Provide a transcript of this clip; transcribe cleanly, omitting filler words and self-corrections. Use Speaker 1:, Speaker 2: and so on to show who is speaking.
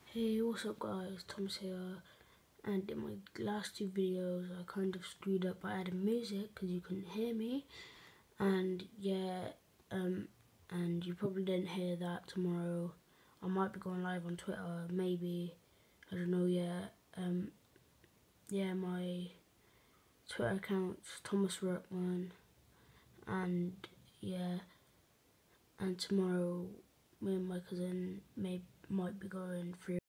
Speaker 1: Hey, what's up guys, Thomas here, and in my last two videos I kind of screwed up by adding music because you couldn't hear me, and yeah, and you probably didn't hear that tomorrow. I might be going live on Twitter, maybe, I don't know yet. Yeah, my Twitter account's Thomas Ruckman, and yeah, and tomorrow me and my cousin might be going through